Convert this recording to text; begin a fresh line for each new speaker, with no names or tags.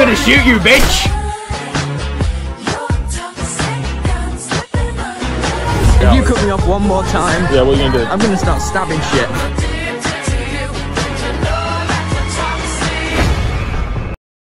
gonna shoot you, bitch!
If you cut me off one more time,
Yeah, what are you gonna do?
I'm gonna start stabbing shit.